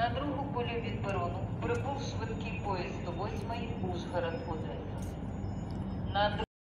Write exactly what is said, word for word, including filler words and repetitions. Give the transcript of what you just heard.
На другу полі від перону прибув швидкий поїзд сто восьмий Ужгород-Одеса. На